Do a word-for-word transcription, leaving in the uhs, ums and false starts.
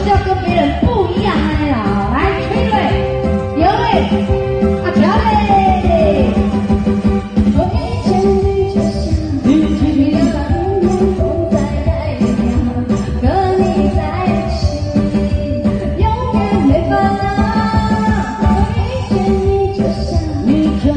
就是要跟别人不一样哎呀！来，崔磊，有嘞，阿条嘞。我遇见你就像你的冷眼风在代表，和你在一起永远没烦恼。我遇见你就像你就